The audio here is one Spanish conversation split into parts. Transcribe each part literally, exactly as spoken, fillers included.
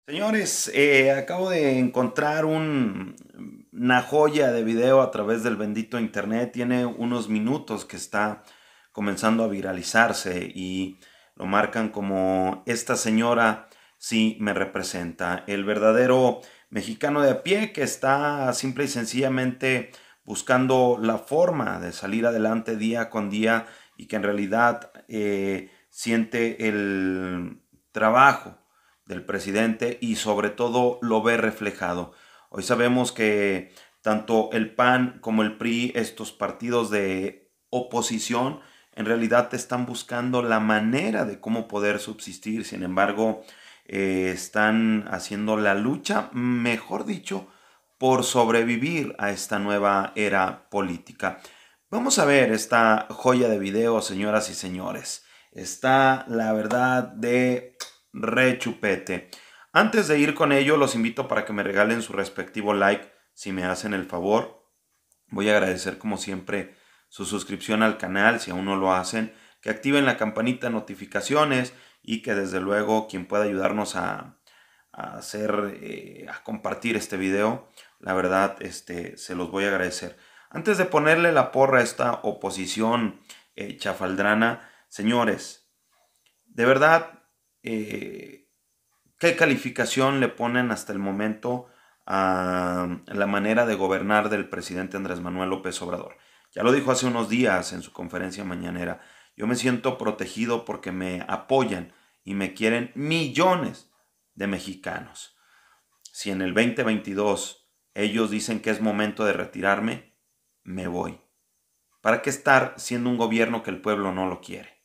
Señores, eh, acabo de encontrar un, una joya de video a través del bendito internet. Tiene unos minutos que está comenzando a viralizarse y lo marcan como "esta señora sí me representa". El verdadero mexicano de a pie que está simple y sencillamente buscando la forma de salir adelante día con día y que en realidad eh, siente el trabajo del presidente y sobre todo lo ve reflejado. Hoy sabemos que tanto el P A N como el P R I, estos partidos de oposición, en realidad están buscando la manera de cómo poder subsistir. Sin embargo, eh, están haciendo la lucha, mejor dicho, por sobrevivir a esta nueva era política. Vamos a ver esta joya de video, señoras y señores. Está, la verdad, de rechupete. Antes de ir con ello, los invito para que me regalen su respectivo like, si me hacen el favor. Voy a agradecer como siempre su suscripción al canal, si aún no lo hacen, que activen la campanita de notificaciones y que desde luego quien pueda ayudarnos a, a hacer, eh, a compartir este video, la verdad este, se los voy a agradecer. Antes de ponerle la porra a esta oposición eh, chafaldrana, señores, de verdad, Eh, ¿qué calificación le ponen hasta el momento a la manera de gobernar del presidente Andrés Manuel López Obrador? Ya lo dijo hace unos días en su conferencia mañanera. Yo me siento protegido porque me apoyan y me quieren millones de mexicanos. Si en el veinte veintidós ellos dicen que es momento de retirarme, me voy. ¿Para qué estar siendo un gobierno que el pueblo no lo quiere?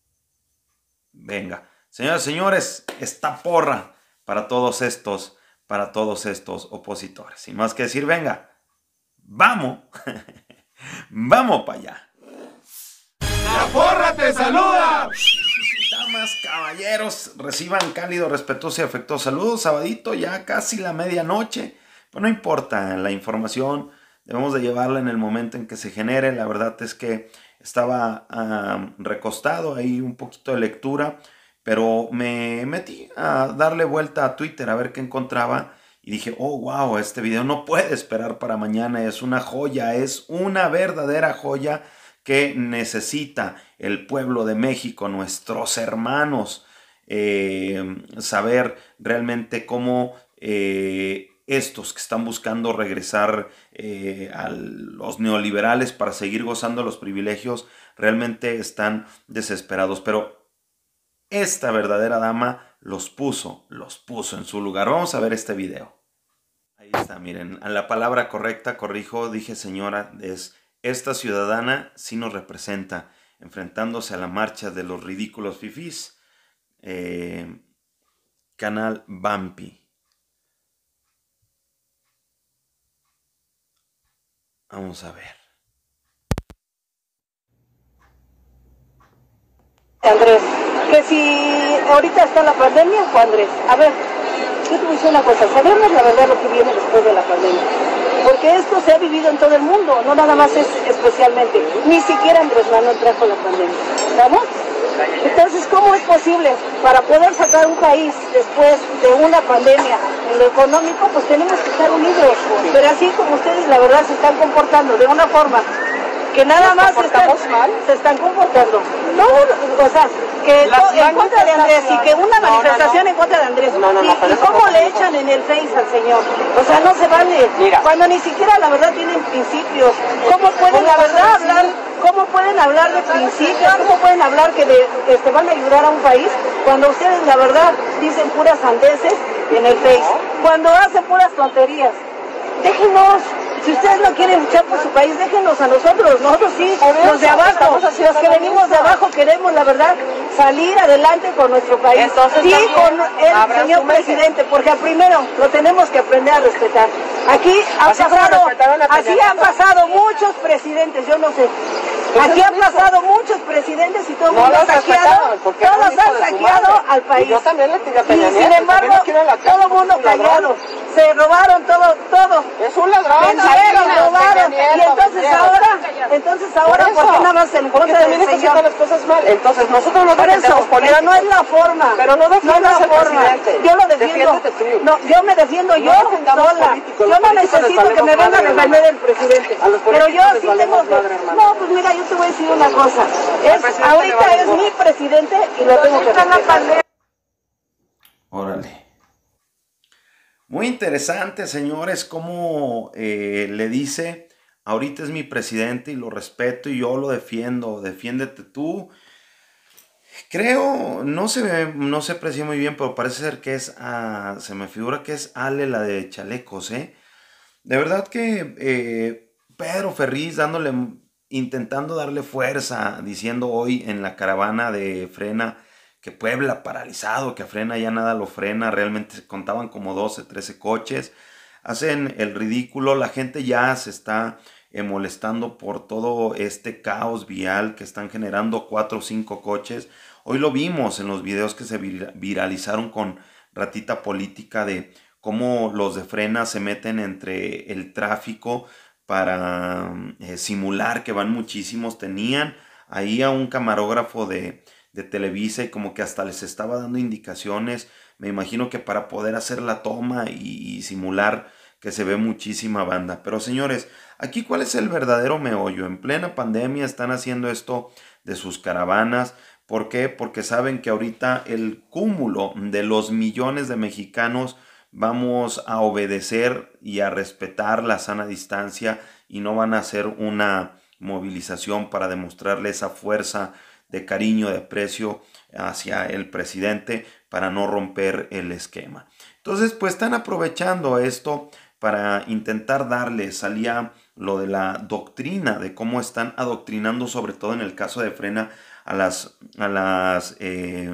Venga. Señoras y señores, esta porra para todos estos, para todos estos opositores. Sin más que decir, venga, vamos, vamos para allá. ¡La porra te saluda! Damas, caballeros, reciban cálido, respetuoso y afectuoso saludos. Sabadito, ya casi la medianoche. Pues no importa, la información debemos de llevarla en el momento en que se genere. La verdad es que estaba uh, recostado ahí un poquito de lectura, pero me metí a darle vuelta a Twitter a ver qué encontraba y dije, oh, wow, este video no puede esperar para mañana, es una joya, es una verdadera joya que necesita el pueblo de México, nuestros hermanos, eh, saber realmente cómo eh, estos que están buscando regresar eh, a los neoliberales para seguir gozando los privilegios, realmente están desesperados, pero esta verdadera dama los puso, los puso en su lugar. Vamos a ver este video. Ahí está, miren, a la palabra correcta, corrijo, dije señora, es esta ciudadana sí nos representa, enfrentándose a la marcha de los ridículos fifís. Eh, canal Bampi. Vamos a ver. Andrés, que si ahorita está la pandemia, Juan Andrés, a ver, yo te voy a decir una cosa, sabemos la verdad lo que viene después de la pandemia, porque esto se ha vivido en todo el mundo, no nada más es especialmente, ni siquiera Andrés Manuel trajo la pandemia, ¿vamos? Entonces, ¿cómo es posible para poder sacar un país después de una pandemia en lo económico? Pues tenemos que estar unidos, pero así como ustedes la verdad se están comportando de una forma que nada más se están, se están comportando, no, o sea, que to, en contra de Andrés y que una manifestación no, no, no. en contra de Andrés, no, no, no, y, y cómo le echan en el Face al señor, o sea, no se vale, Mira. cuando ni siquiera la verdad tienen principios, ¿cómo pueden la verdad hablar, cómo pueden hablar de principios, cómo pueden hablar que de, este, van a ayudar a un país, cuando ustedes la verdad dicen puras sandeces en el Face, cuando hacen puras tonterías? Déjenos. Si ustedes no quieren luchar por su país, déjenos a nosotros. Nosotros sí, los de abajo, los que venimos de abajo, queremos, la verdad, salir adelante con nuestro país. Entonces, y con el señor presidente, porque al primero lo tenemos que aprender a respetar. Aquí han pasado, así han pasado muchos presidentes, yo no sé. Aquí han pasado muchos presidentes y todo el mundo ha saqueado, todos han saqueado al país. Yo también le tiré a Peña Nieto, y sin embargo, todo el mundo callado. Se robaron todo, todo. Es un ladrón. Vendieron, robaron. Y entonces ahora Entonces ahora, ¿por, ¿por qué nada más en contra del señor? haciendo las cosas mal. Entonces nosotros no por eso, pero no es la forma. Pero no defiendas no es la al forma. presidente. Yo lo defiendo. No, yo me defiendo yo sola. Yo no necesito que me venga a defender el presidente. Pero yo sí tengo que... No, pues mira, yo te voy a decir una cosa. Es, ahorita es mi presidente y lo tengo que defender. Órale. Muy interesante, señores, cómo eh, le dice, ahorita es mi presidente y lo respeto y yo lo defiendo, defiéndete tú. Creo, no se ve, no se aprecia muy bien, pero parece ser que es, ah, se me figura que es Ale, la de Chalecos, ¿eh? De verdad que eh, Pedro Ferriz dándole, intentando darle fuerza, diciendo hoy en la caravana de Frena, que Puebla paralizado, que a Frena ya nada lo frena, realmente contaban como doce, trece coches, hacen el ridículo, la gente ya se está eh, molestando por todo este caos vial que están generando cuatro o cinco coches. Hoy lo vimos en los videos que se vir viralizaron con Ratita Política de cómo los de Frena se meten entre el tráfico para eh, simular que van muchísimos, tenían ahí a un camarógrafo de de Televisa y como que hasta les estaba dando indicaciones, me imagino que para poder hacer la toma y, y simular que se ve muchísima banda. Pero señores, aquí cuál es el verdadero meollo. En plena pandemia están haciendo esto de sus caravanas. ¿Por qué? Porque saben que ahorita el cúmulo de los millones de mexicanos vamos a obedecer y a respetar la sana distancia y no van a hacer una movilización para demostrarle esa fuerza de cariño, de aprecio hacia el presidente para no romper el esquema. Entonces, pues están aprovechando esto para intentar darle, salía lo de la doctrina, de cómo están adoctrinando, sobre todo en el caso de Frena, a las, a las, eh,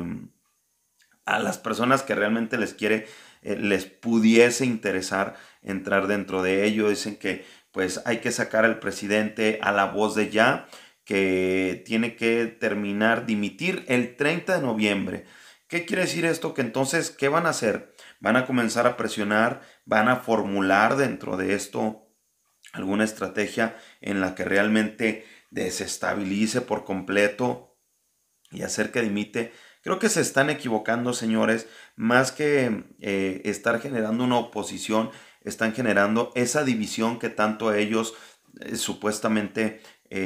a las personas que realmente les quiere, eh, les pudiese interesar entrar dentro de ello. Dicen que pues hay que sacar al presidente a la voz de ya, que tiene que terminar, dimitir el treinta de noviembre. ¿Qué quiere decir esto? Que entonces, ¿qué van a hacer? Van a comenzar a presionar, van a formular dentro de esto alguna estrategia en la que realmente desestabilice por completo y hacer que dimite. Creo que se están equivocando, señores, más que eh, estar generando una oposición, están generando esa división que tanto ellos eh, supuestamente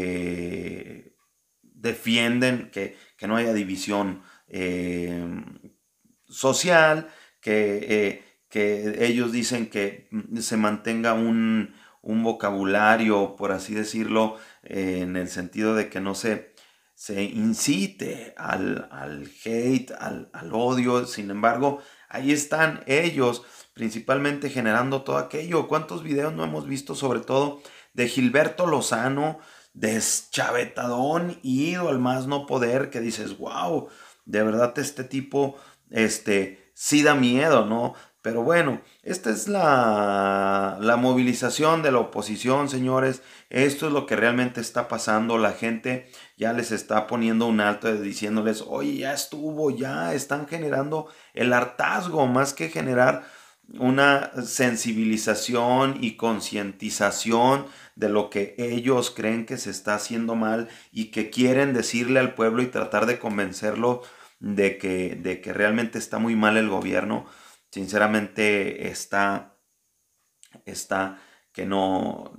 Eh, defienden, que, que no haya división eh, social, que, eh, que ellos dicen que se mantenga un, un vocabulario, por así decirlo, eh, en el sentido de que no se, se incite al, al hate, al, al odio. Sin embargo, ahí están ellos principalmente generando todo aquello. ¿Cuántos videos no hemos visto, sobre todo de Gilberto Lozano, deschavetadón y ido al más no poder, que dices, wow, de verdad este tipo, este, sí da miedo, ¿no? Pero bueno, esta es la, la movilización de la oposición, señores. Esto es lo que realmente está pasando. La gente ya les está poniendo un alto diciéndoles, oye, ya estuvo, ya están generando el hartazgo, más que generar una sensibilización y concientización de lo que ellos creen que se está haciendo mal y que quieren decirle al pueblo y tratar de convencerlo de que, de que realmente está muy mal el gobierno. Sinceramente está, está que no...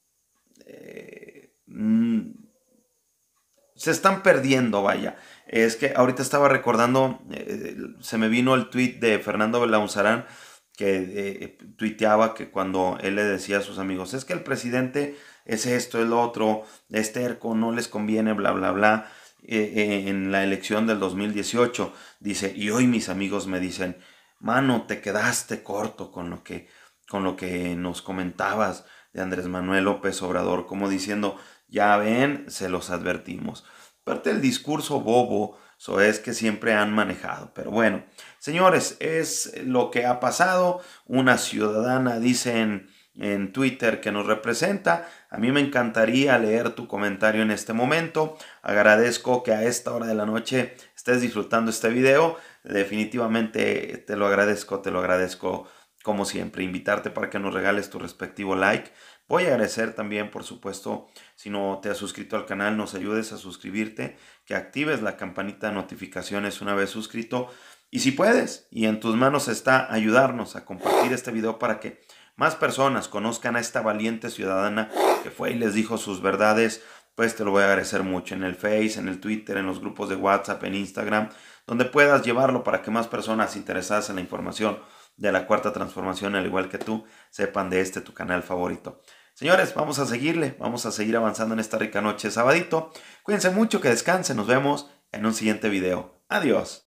Eh, se están perdiendo, vaya. Es que ahorita estaba recordando, eh, se me vino el tweet de Fernando Belauzarán, que eh, tuiteaba que cuando él le decía a sus amigos, es que el presidente es esto, el otro, es terco, no les conviene, bla, bla, bla, eh, eh, en la elección del dos mil dieciocho, dice, y hoy mis amigos me dicen, mano, te quedaste corto con lo que, con lo que nos comentabas de Andrés Manuel López Obrador, como diciendo, ya ven, se los advertimos. Parte del discurso bobo, eso es que siempre han manejado. Pero bueno, señores, es lo que ha pasado. Una ciudadana dice en, en Twitter que nos representa. A mí me encantaría leer tu comentario en este momento. Agradezco que a esta hora de la noche estés disfrutando este video. Definitivamente te lo agradezco, te lo agradezco como siempre, invitarte para que nos regales tu respectivo like. Voy a agradecer también, por supuesto, si no te has suscrito al canal, nos ayudes a suscribirte, que actives la campanita de notificaciones una vez suscrito. Y si puedes, y en tus manos está, ayudarnos a compartir este video para que más personas conozcan a esta valiente ciudadana que fue y les dijo sus verdades, pues te lo voy a agradecer mucho en el Face, en el Twitter, en los grupos de WhatsApp, en Instagram, donde puedas llevarlo para que más personas interesadas en la información de la Cuarta Transformación, al igual que tú, sepan de este tu canal favorito. Señores, vamos a seguirle, vamos a seguir avanzando en esta rica noche de sabadito. Cuídense mucho, que descansen, nos vemos en un siguiente video. Adiós.